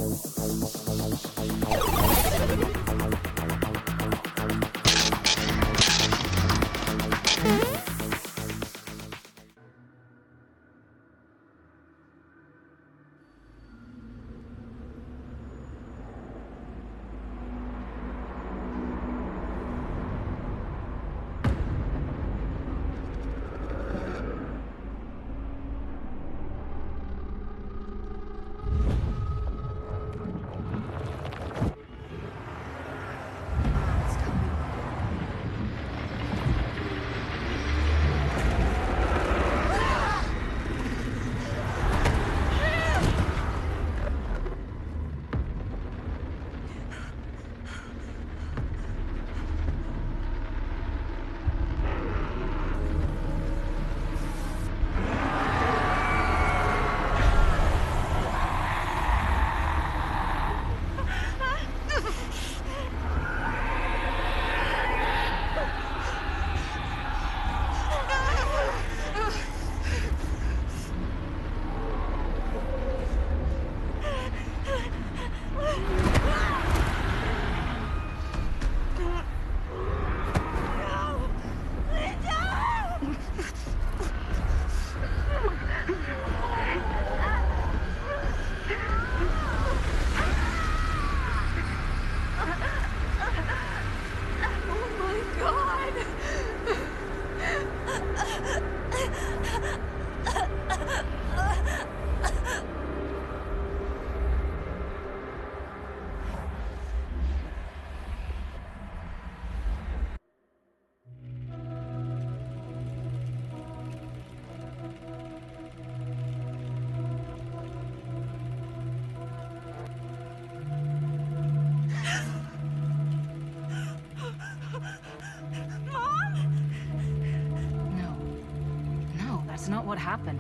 That's not what happened.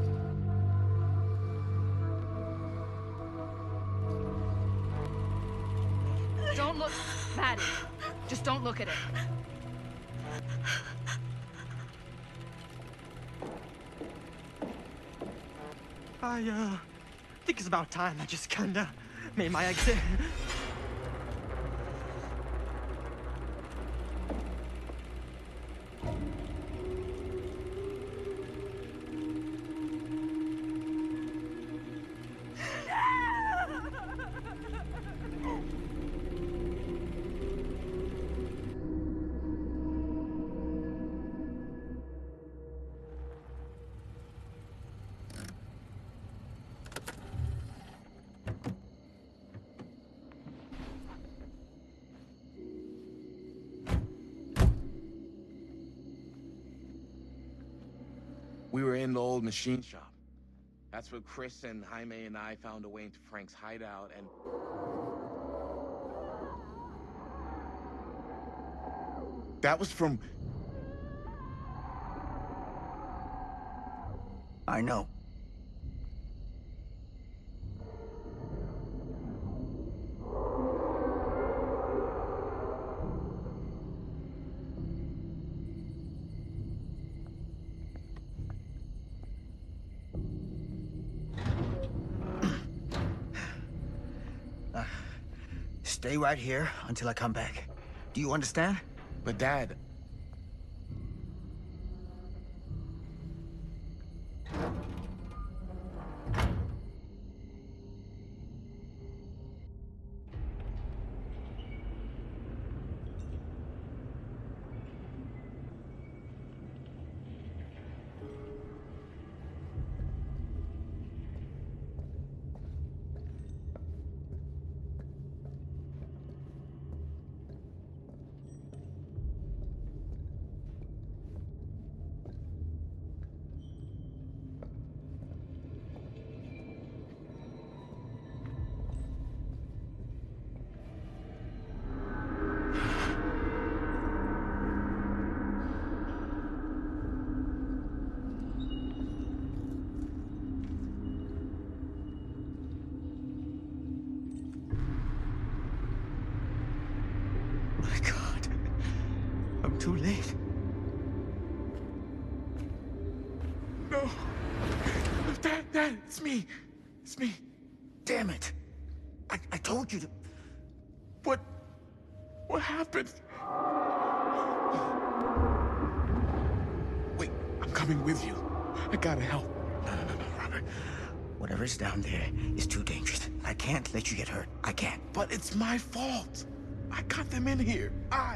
Don't look, Maddie. Just don't look at it. I think it's about time I just kinda made my exit. We were in the old machine shop. That's where Chris and Jaime and I found a way into Frank's hideout and... That was from... I know. Stay right here until I come back. Do you understand? But Dad... My God. I'm too late. No. Dad, it's me. It's me. Damn it. I told you to... What happened? Wait, I'm coming with you. I gotta help. No, Robert. Whatever's down there is too dangerous. I can't let you get hurt. I can't. But it's my fault. I got them in here.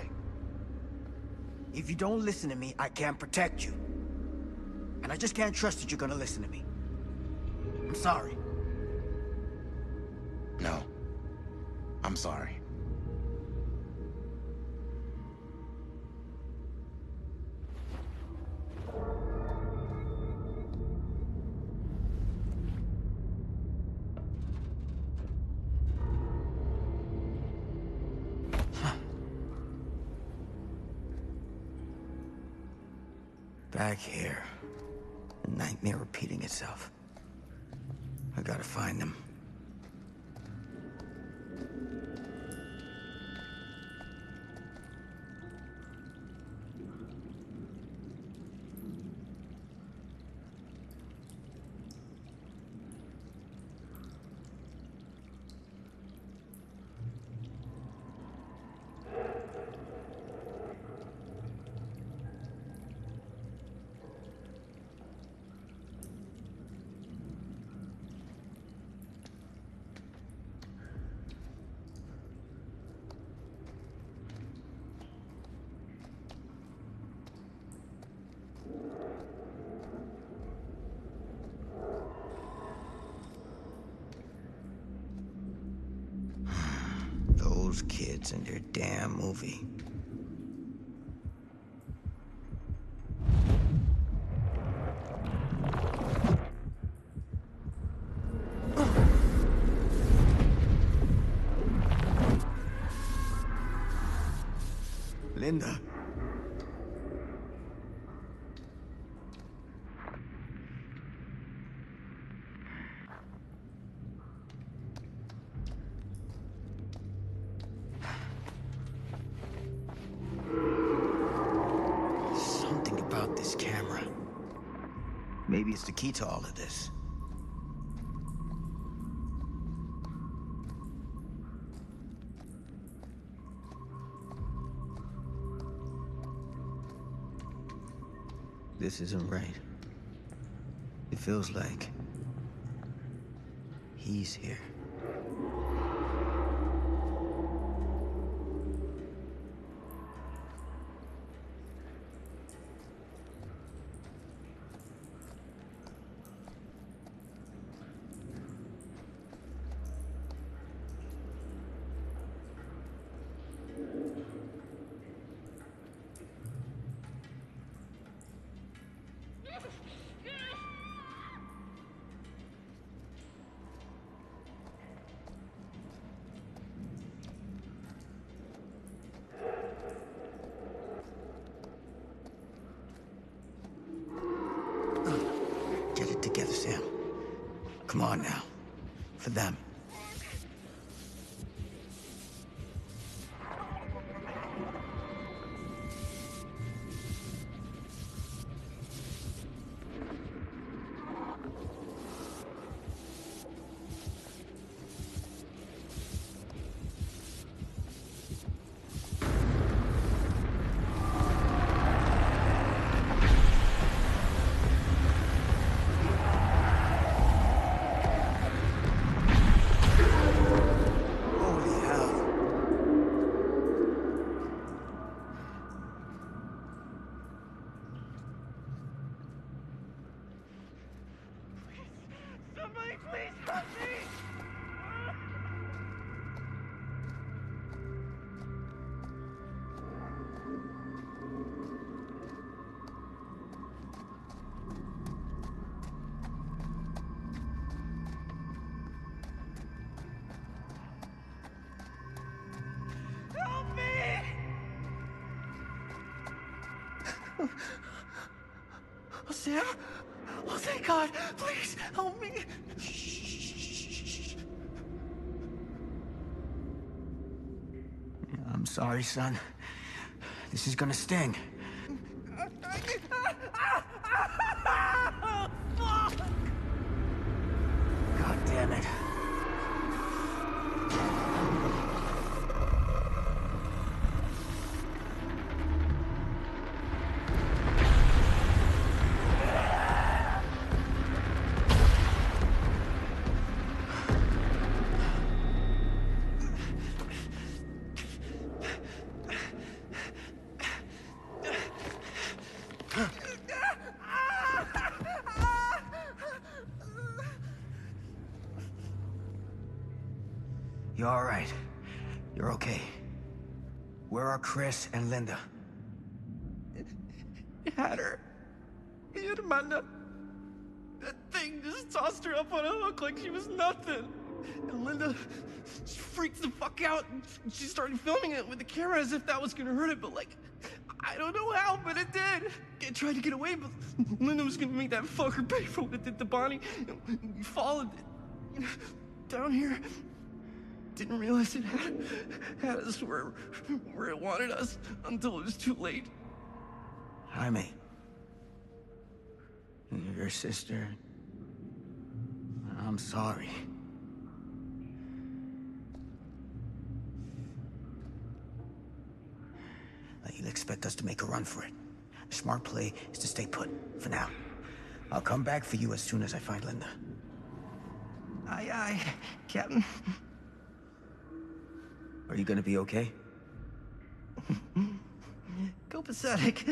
If you don't listen to me, I can't protect you. And I just can't trust that you're gonna listen to me. I'm sorry. No. I'm sorry. Back here. A nightmare repeating itself. I gotta find them. Those kids and their damn movie. Linda. Something about this camera. Maybe it's the key to all of this. This isn't right. It feels like he's here. Get it together, Sam. Come on now. For them. Holy hell. Somebody please help me! Help me! Oh, Sam? Oh, thank God! Please, help me! I'm sorry, son. This is gonna sting. God damn it. You all right? You're okay. Where are Chris and Linda? It had her. Mi hermana. That thing just tossed her up on a hook like she was nothing. And Linda, she freaked the fuck out. And she started filming it with the camera as if that was gonna hurt it, but like, I don't know how, but it did. It tried to get away, but Linda was gonna make that fucker pay for what it did to Bonnie. And we followed it, you know, down here. Didn't realize it had us where it wanted us until it was too late. Jaime. Your sister. I'm sorry. You'll expect us to make a run for it. The smart play is to stay put, for now. I'll come back for you as soon as I find Linda. Aye, aye, Captain. Are you gonna be okay? Copacetic.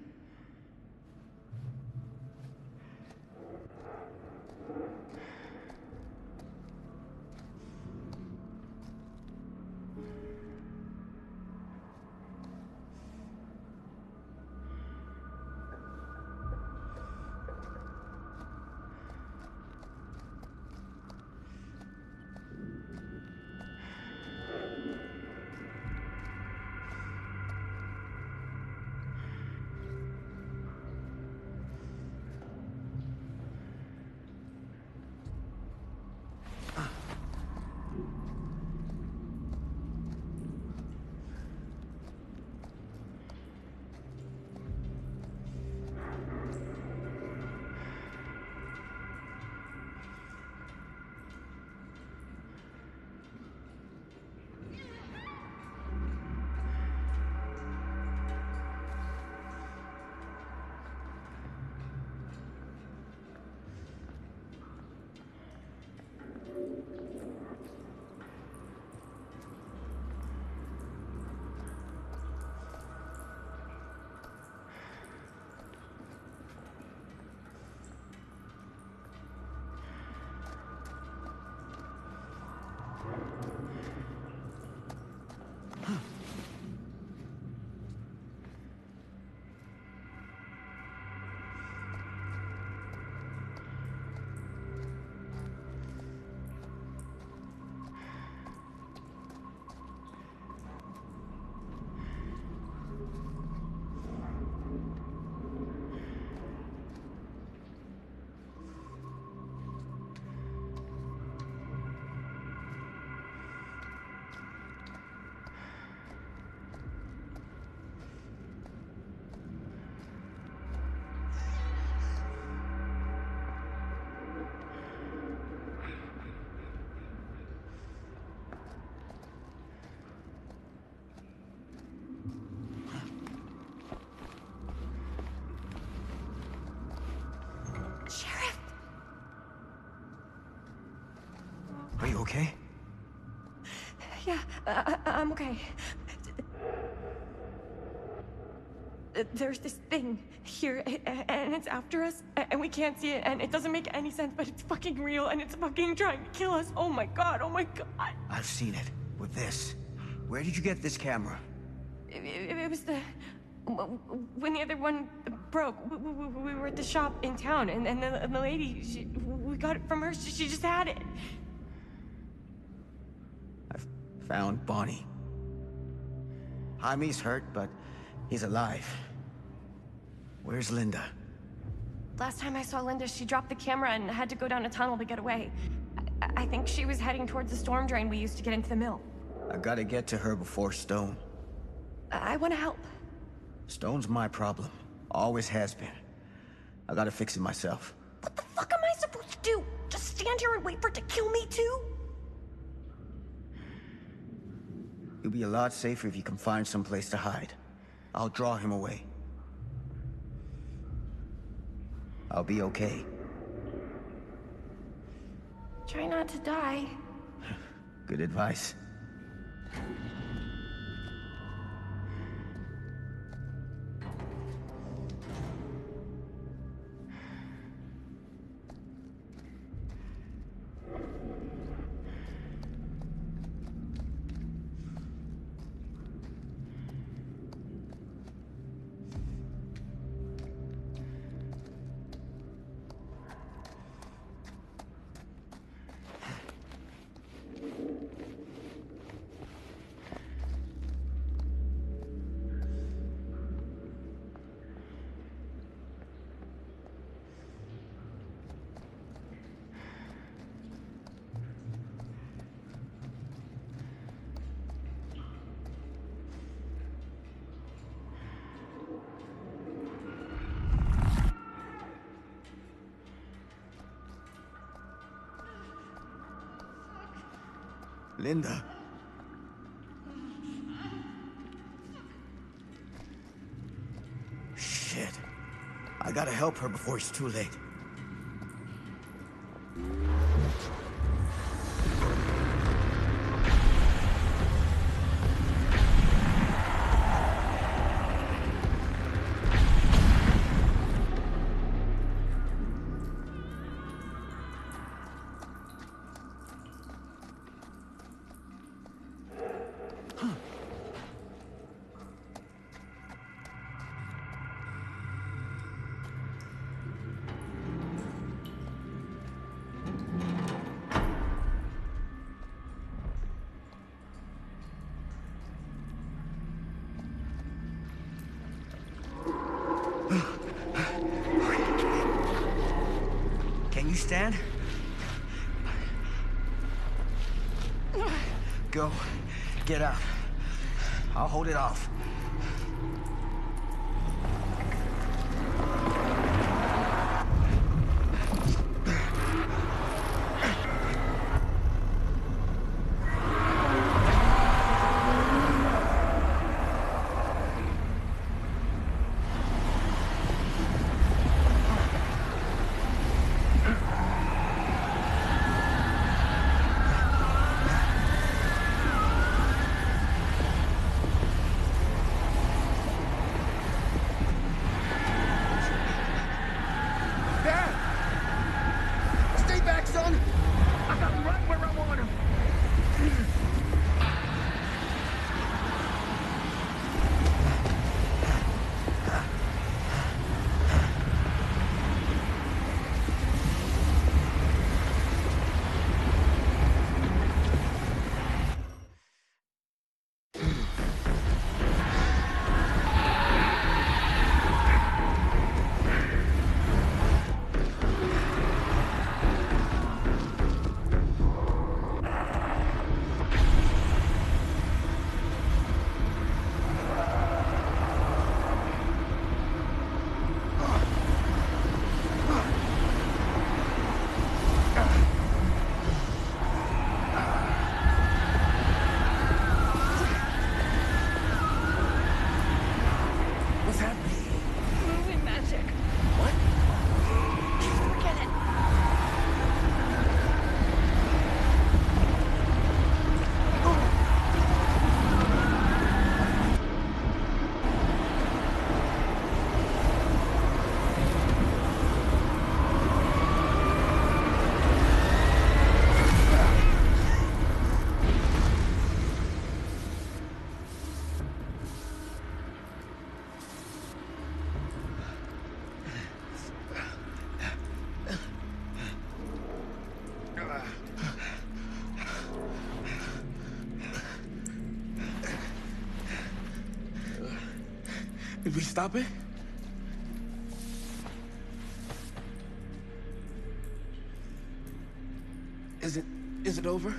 Are you okay? Yeah, I'm okay. There's this thing here, and it's after us, and we can't see it, and it doesn't make any sense, but it's fucking real, and it's fucking trying to kill us. Oh my god, oh my god. I've seen it. With this. Where did you get this camera? It was the... When the other one broke, we were at the shop in town, and the lady, we got it from her, she just had it. I've found Bonnie. Jaime's hurt, but he's alive. Where's Linda? Last time I saw Linda, she dropped the camera and had to go down a tunnel to get away. I think she was heading towards the storm drain we used to get into the mill. I gotta get to her before Stone. I want to help. Stone's my problem. Always has been. I gotta fix it myself. What the fuck am I supposed to do? Just stand here and wait for it to kill me too? You'll be a lot safer if you can find some place to hide. I'll draw him away. I'll be okay. Try not to die. Good advice. Linda. Shit. I gotta help her before it's too late. Can you stand? Go. Get out. I'll hold it off. Did we stop it? Is it over?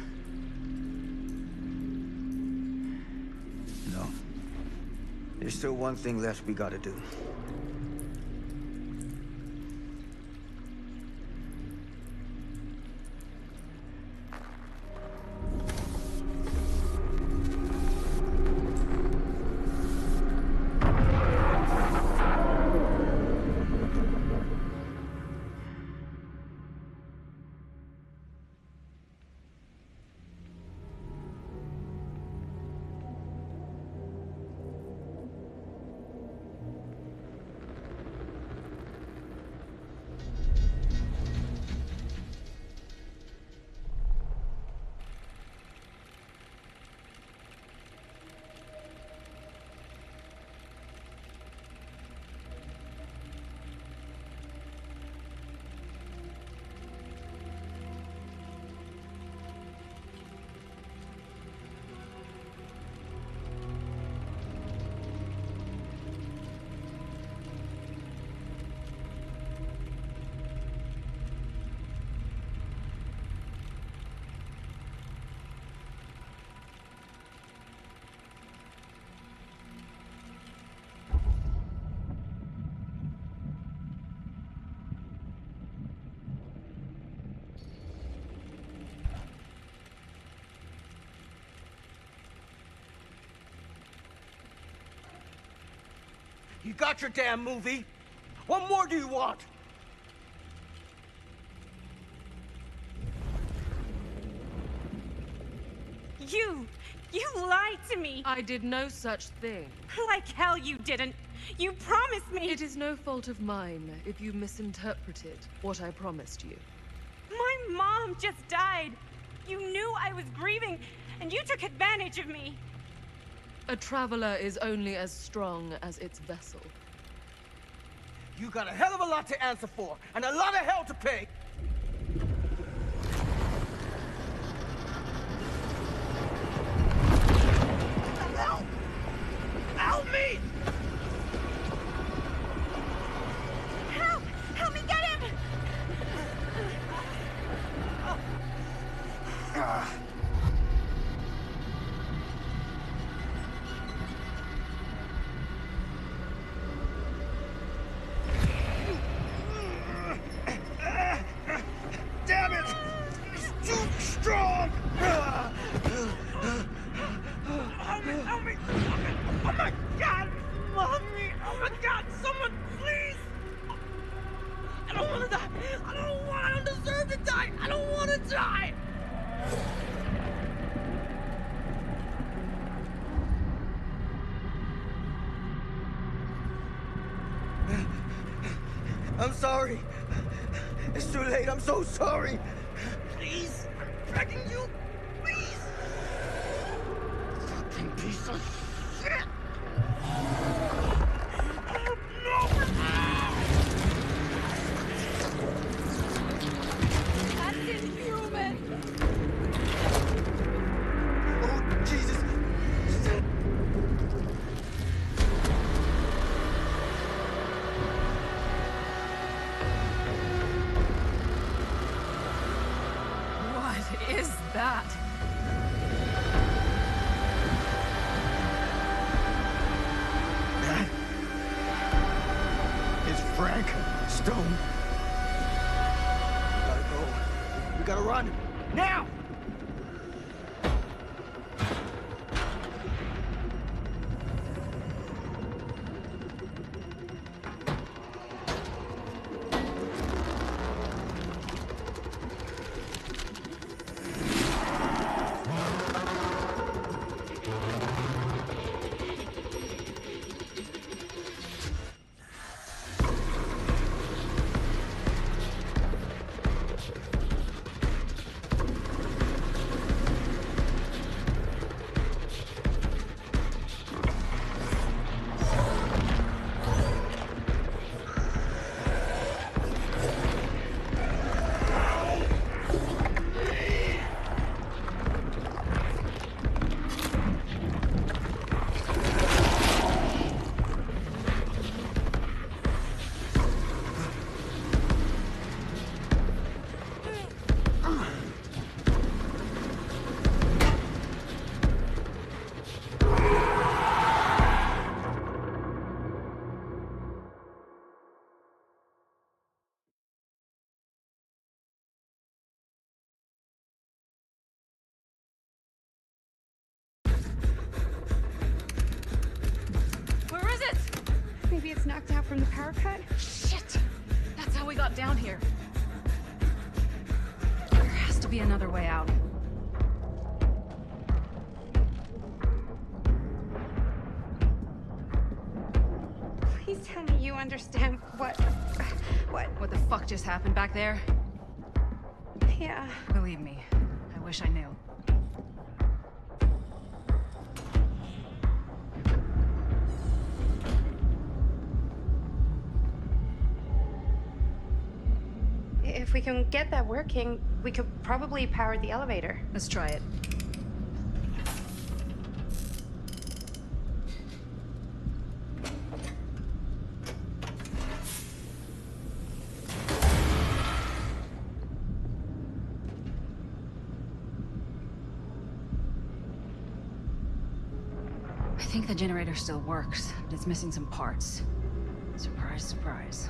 No. There's still one thing left we gotta do. You got your damn movie. What more do you want? You lied to me. I did no such thing. Like hell you didn't. You promised me. It is no fault of mine if you misinterpreted what I promised you. My mom just died. You knew I was grieving, and you took advantage of me. A traveler is only as strong as its vessel. You got a hell of a lot to answer for, and a lot of hell to pay. Help! Help me! Help! Help me get him! Damn it! It's too strong! Help me! Oh my God! Mommy! Oh my God! Someone, please! I don't want to die! I don't deserve to die! I don't want to die! I'm sorry. It's too late. I'm so sorry. Please. I'm begging you. Please. Fucking piece of shit. No. That's inhuman. Oh, Jesus. What is that? That is Frank Stone. We gotta go. We gotta run. Now! Where is it? Maybe it's knocked out from the power cut? Shit! That's how we got down here. There has to be another way out. Please tell me you understand what... What the fuck just happened back there? Yeah. Believe me, I wish I knew. If we can get that working, we could probably power the elevator. Let's try it. I think the generator still works, but it's missing some parts. Surprise, surprise.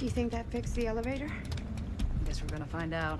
Do you think that fixed the elevator? Guess we're gonna find out.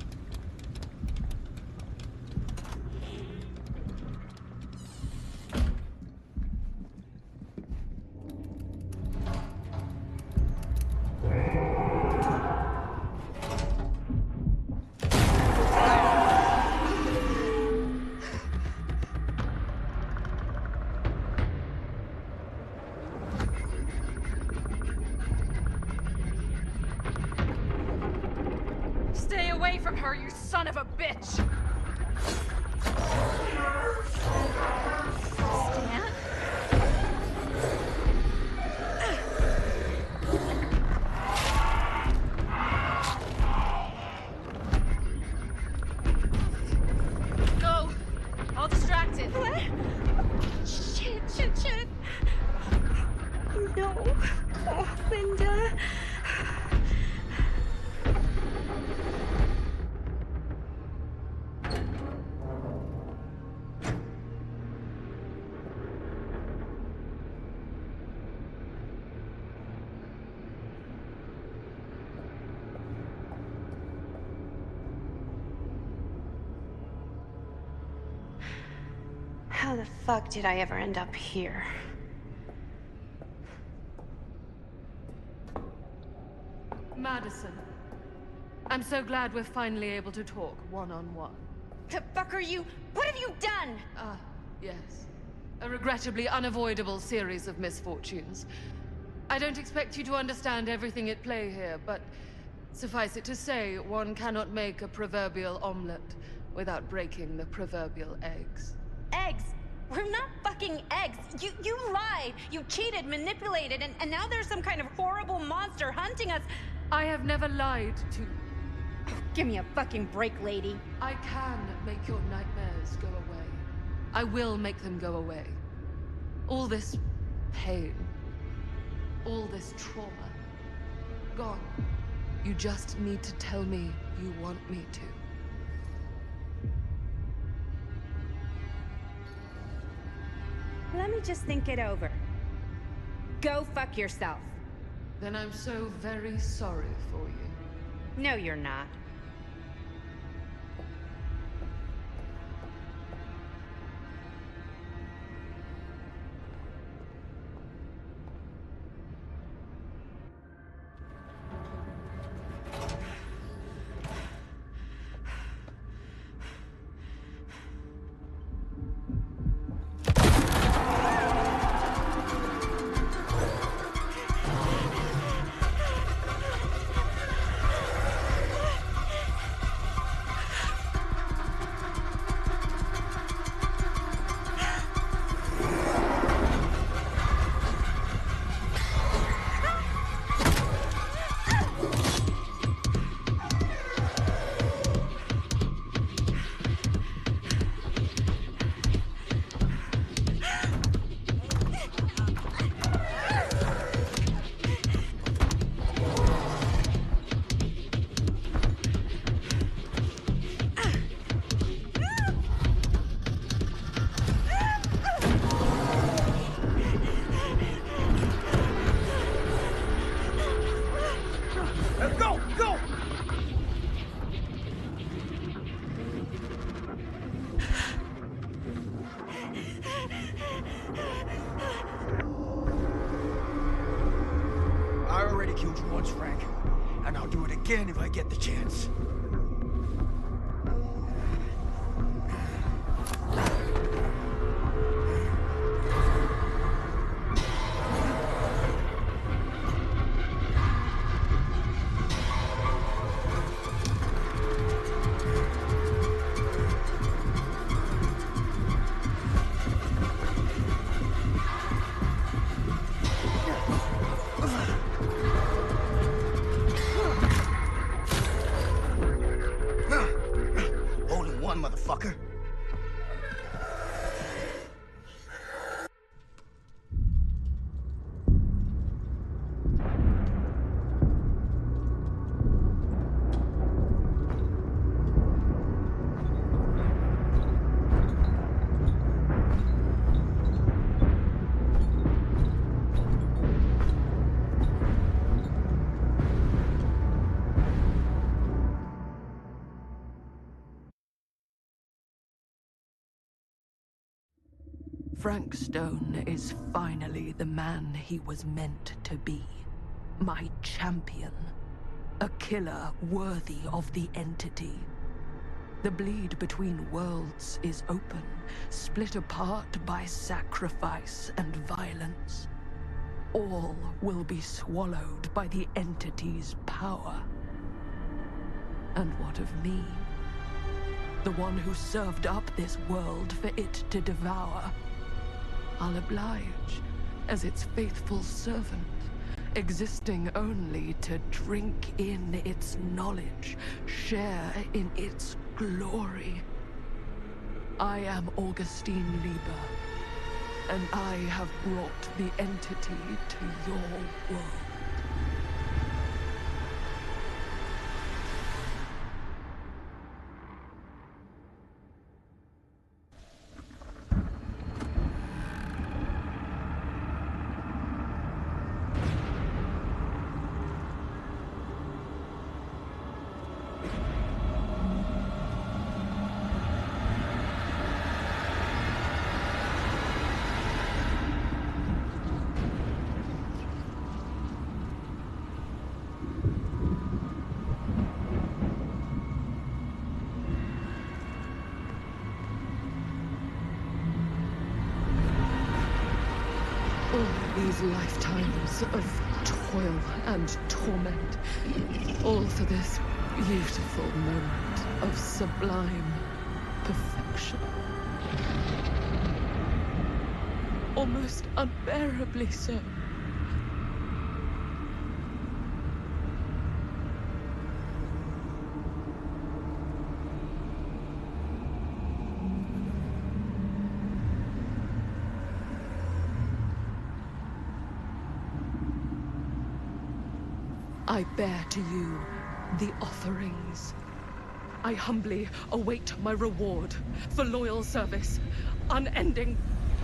Stay away from her, you son of a bitch! Stan? Go! All distracted. What? Shit. No. Oh, Linda. How the fuck did I ever end up here? Madison, I'm so glad we're finally able to talk one-on-one. The fuck are you? What have you done? Ah, yes. A regrettably unavoidable series of misfortunes. I don't expect you to understand everything at play here, but suffice it to say, one cannot make a proverbial omelet without breaking the proverbial eggs. Eggs? We're not fucking eggs. You lied. You cheated, manipulated, and now there's some kind of horrible monster hunting us. I have never lied to you. Give me a fucking break, lady. I can make your nightmares go away. I will make them go away. All this pain, all this trauma, gone. You just need to tell me you want me to. Let me just think it over. Go fuck yourself. Then I'm so very sorry for you. No, you're not. Killed you once, Frank, and I'll do it again if I get the chance. Frank Stone is finally the man he was meant to be. My champion. A killer worthy of the entity. The bleed between worlds is open, split apart by sacrifice and violence. All will be swallowed by the entity's power. And what of me? The one who served up this world for it to devour. I'll oblige as its faithful servant, existing only to drink in its knowledge, share in its glory. I am Augustine Lieber, and I have brought the entity to your world. These lifetimes of toil and torment, all for this beautiful moment of sublime perfection. Almost unbearably so. I bear to you the offerings. I humbly await my reward for loyal service, unending.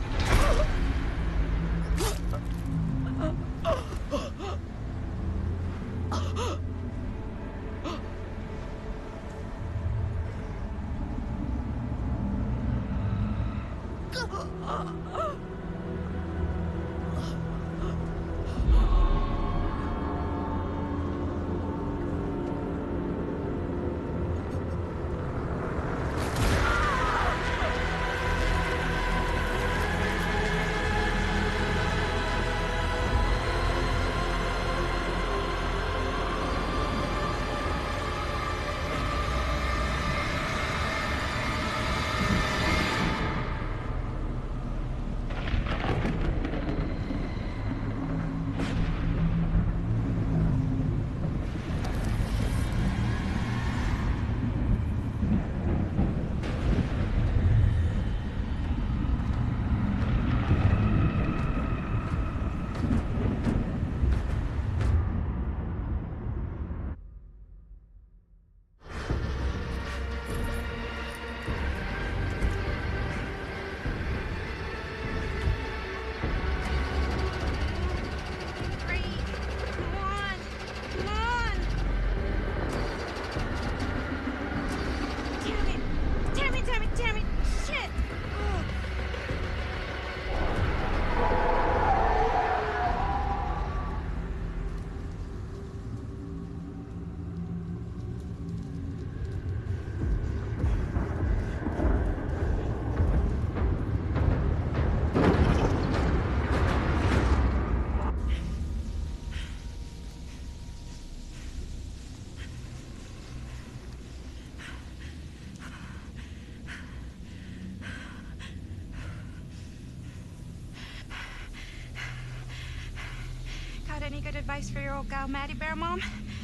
Any good advice for your old gal, Maddie Bear Mom?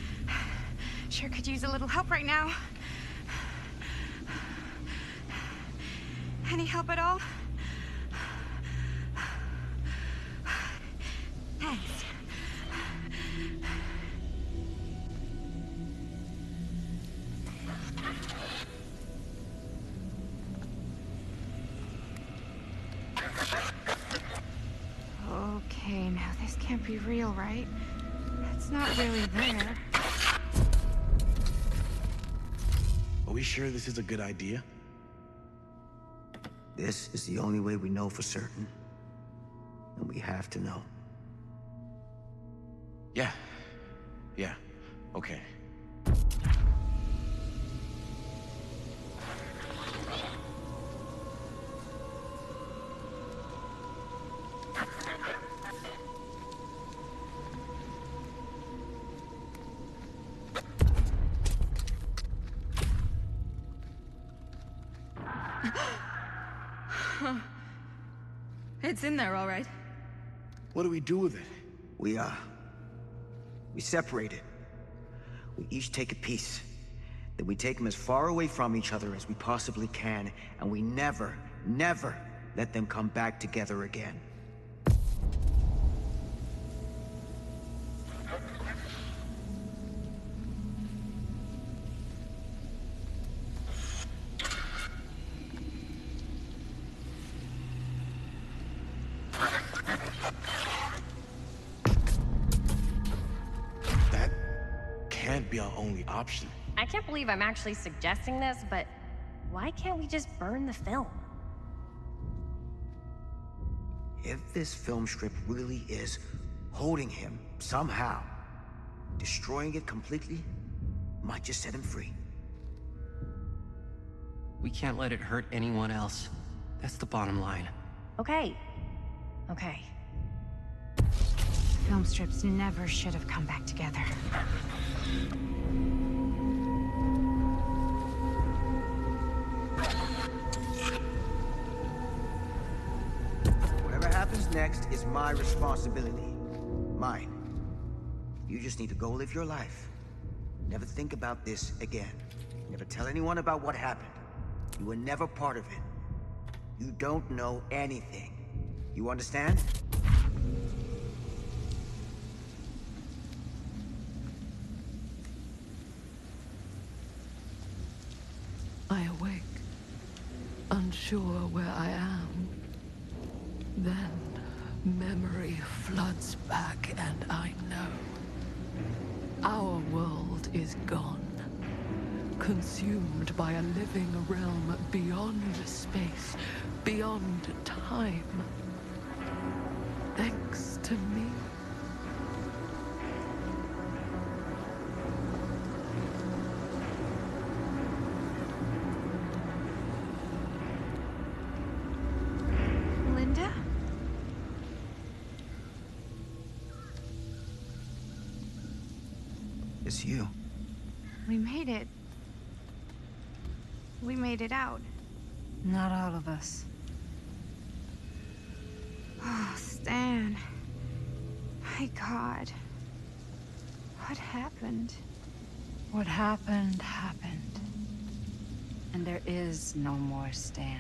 Sure could use a little help right now. Any help at all? Thanks. Okay, now this can't be real, right? It's not really there. Are we sure this is a good idea? This is the only way we know for certain. And we have to know. Yeah. Yeah. Okay. It's in there, all right. What do we do with it? We separate it. We each take a piece. Then we take them as far away from each other as we possibly can, and we never, never let them come back together again. Can't be our only option. I can't believe I'm actually suggesting this, but why can't we just burn the film? If this film strip really is holding him somehow, destroying it completely might just set him free. We can't let it hurt anyone else. That's the bottom line. Okay. Okay. Film strips never should have come back together. Whatever happens next is my responsibility. Mine. You just need to go live your life. Never think about this again. Never tell anyone about what happened. You were never part of it. You don't know anything. You understand? I awake, unsure where I am. Then memory floods back and I know. Our world is gone, consumed by a living realm beyond space, beyond time. Thanks to me. Linda? It's you. We made it. We made it out. Not all of us. Oh, Stan. My God. What happened? What happened, happened. And there is no more Stan.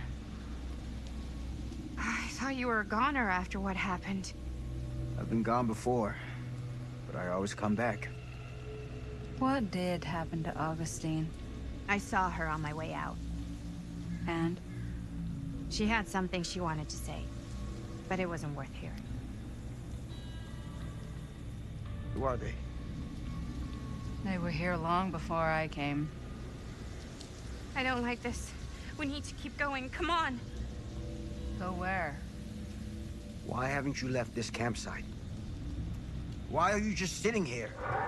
I thought you were a goner after what happened. I've been gone before, but I always come back. What did happen to Augustine? I saw her on my way out. And? She had something she wanted to say, but it wasn't worth hearing. Who are they? They were here long before I came. I don't like this. We need to keep going. Come on. Go where? Why haven't you left this campsite? Why are you just sitting here?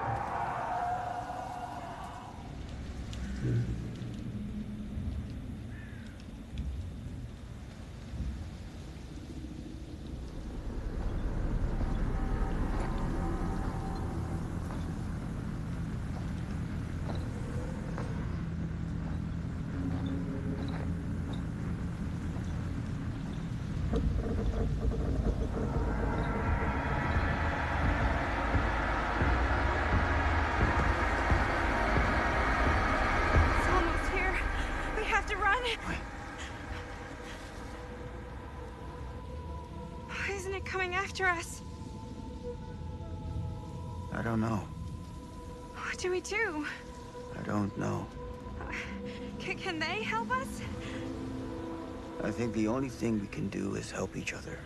It's almost here. We have to run. Why isn't it coming after us? I don't know. What do we do? I don't know. Can they help us? I think the only thing we can do is help each other.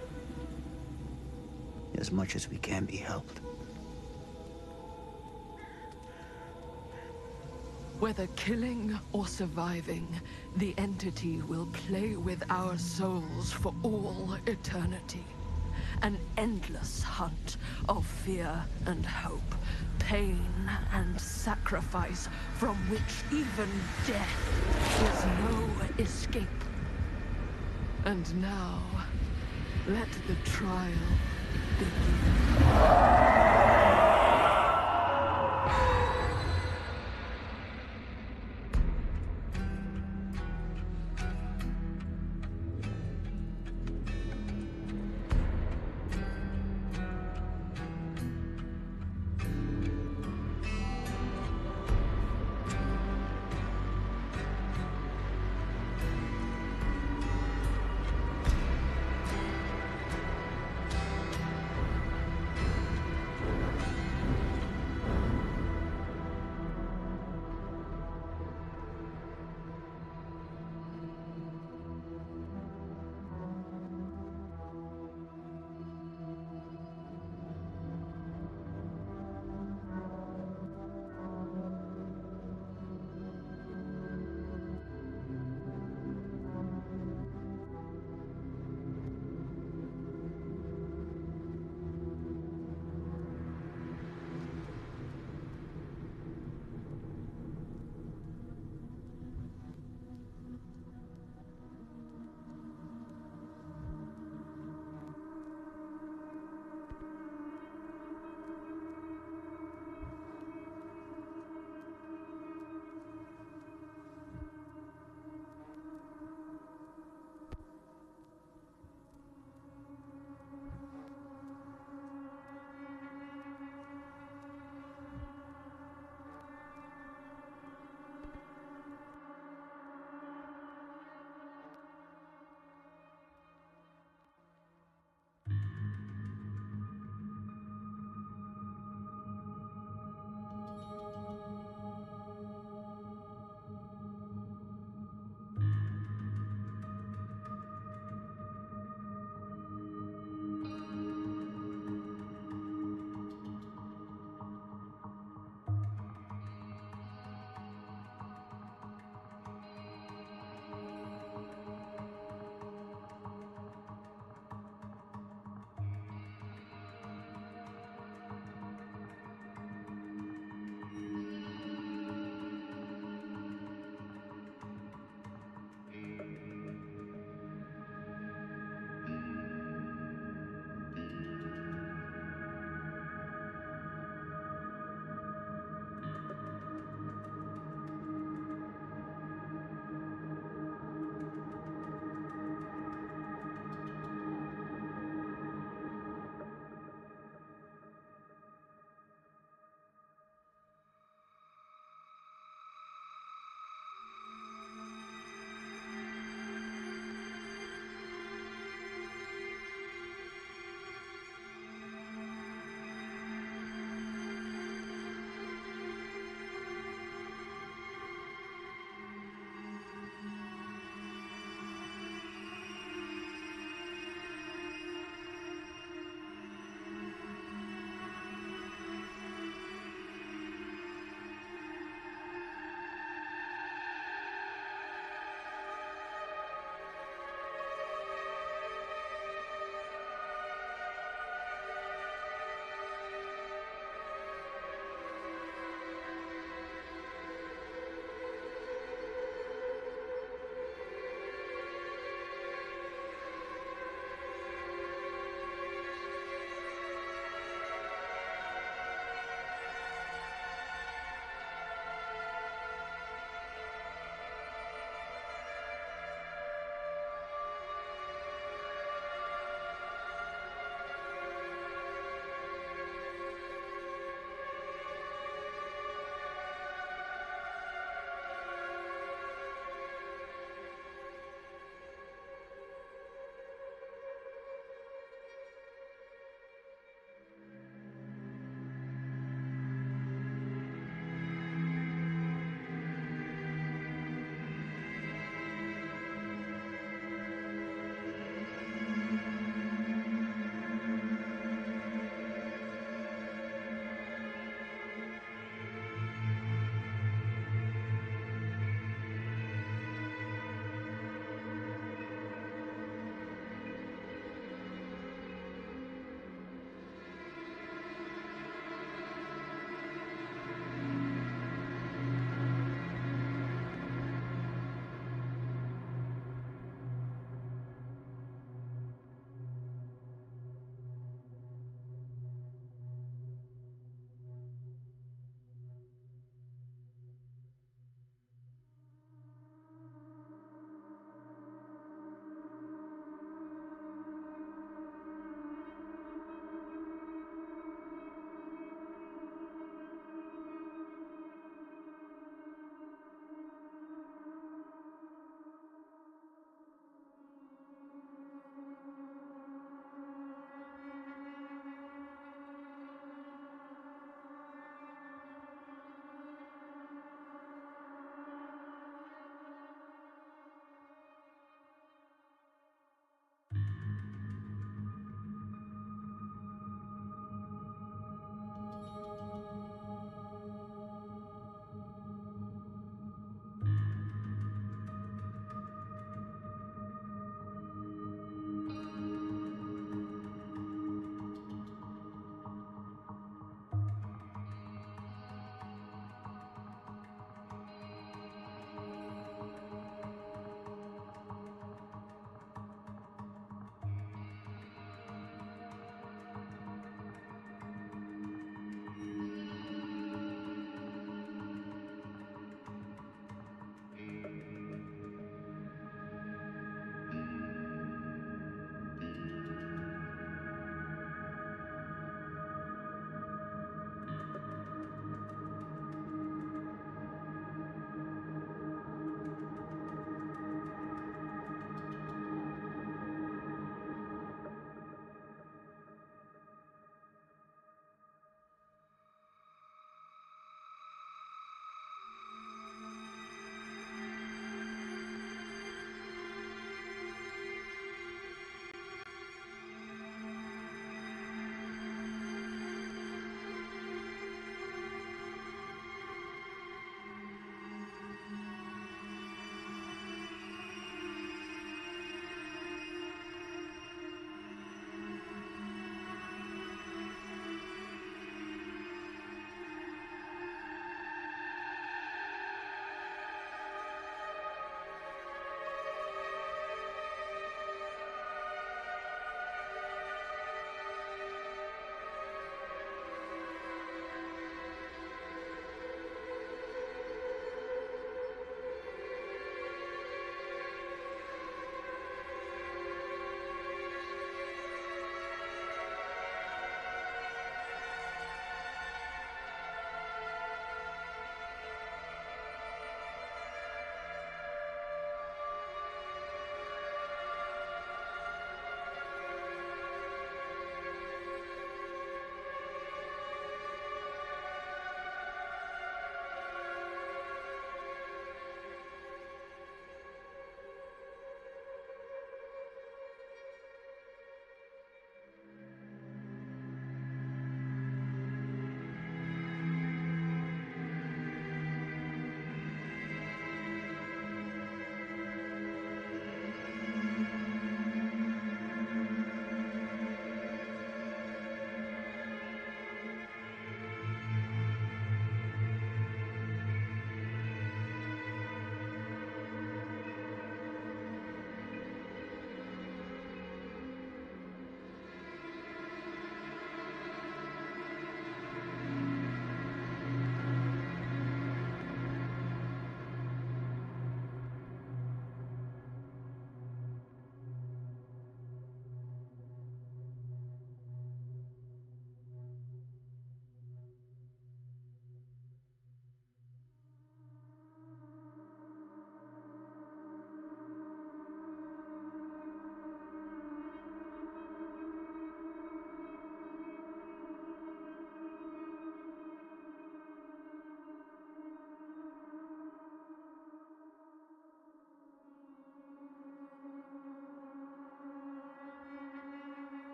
As much as we can be helped. Whether killing or surviving, the entity will play with our souls for all eternity. An endless hunt of fear and hope, pain and sacrifice, from which even death is no escape. And now, let the trial begin.